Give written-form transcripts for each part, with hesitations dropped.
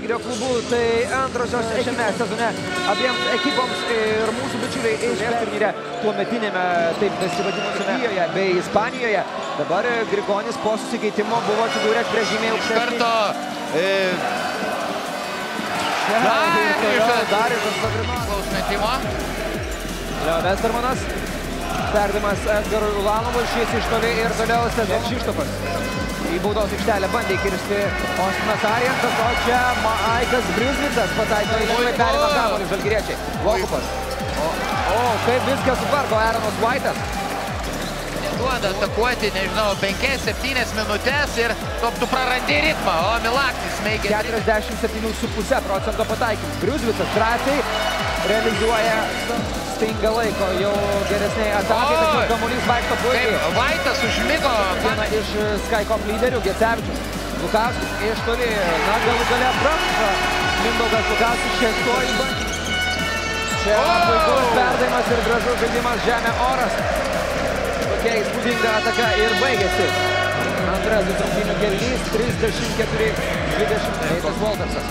Žalgirio klubu. Tai antrosios šiame sezone abiems ekipoms ir mūsų bičiuliai iš turnyre tuometinėme taip besivadinusiame Vokietijoje bei Ispanijoje. Dabar Grigonis po susikeitimo buvo atsidūręs prie žymiai aukštesnį. Darius Klaus metimo. Leo Vestermanas. Perdavimas Edgarui Ulanovui. Šis iš toli ir toliau Sezon Kšištofas. Į baudos aikštelę bandė kirsti Ostinas Arientas, o čia Aikas Briuznicas pataiko į žemai, perima kamuolį žalgiriečiai. Vokupas. O, kaip viskas sutvarko Aaronas White'as. Neduoda atakuoti, nežinau, 5-7 minutės ir tu prarandi ritmą, o Milaknis smeigia. 47,5% pataikymas. Briuznicas drąsiai realizuoja, stinga laiko jau geresniai atakai, tačiau kamuolys vaikšto puikiai. White'as užmigo. Viena iš Skycom lyderių, Gecevičius. Lukauskis iš toli, na galų gale pramuša Mindaugas Lukauskis šeštoji bandymą. Čia puikus perdavimas ir gražus žaidimas žemė oras. Tokia įspūdinga ataka ir baigėsi. Antrasis rungtynių kėlinys, 34-20. Eitas Voltersas.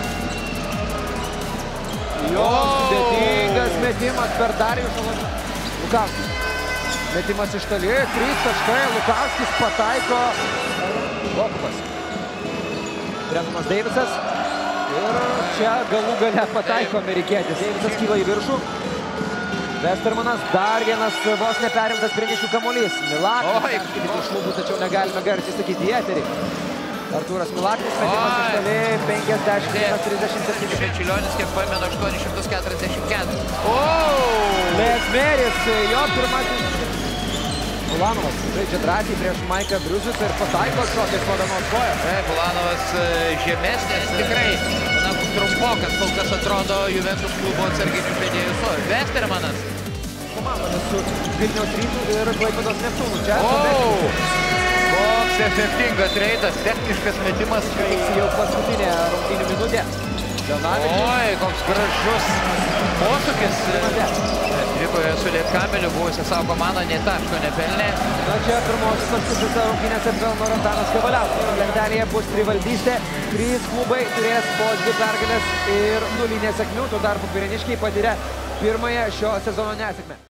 Jo sudėtingas metimas per Darijušą Lukauskis. Metimas iš toli, 3 taškai, Lukauskis pataiko. Vokupas. Brentonas Deivisas. Ir čia galų gale pataiko amerikietis. Deivisas kyla į viršų. Vestermanas, dar vienas vos neperimtas prieniškių kamuolys. Milaknis perskaityti iš lūbų, tačiau negalime garsiai sakyti į eterį. Artūras Milaknis, metimas iš toli, 51-37. Šečilionis, kiek pamenu, 844. Lesmeris, jo pirmasis. Ulanovas žaidžia drąsiai prieš Maiką Briuzicą ir pataiko šokės Vodanos koją. Taip, Ulanovas žemesnis, tikrai. Na, trumpokas kol kas atrodo Juventus klubo atsarginių žaidėjų. Vestermanas. Komandomis su Vilniaus Rytu ir Klaipėdos Neptūnu. Koks efektingas reidas, techniškas metimas. Jau paskutinė rungtynių minutė. Oi, koks gražus posūkis. Dvikoje su Lietkameliu buvusi savo komanda nei taško nepelnė. Na čia pirmosios taškus šiose rungtynėse pelno Rantanas Kavaliauskas. Lentelėje bus trivaldystė. 3 klubai turės po 2 pergalės ir 0 nesėkmių. Tuo tarpu Pirėniškiai patiria pirmąją šio sezono nesėkmę.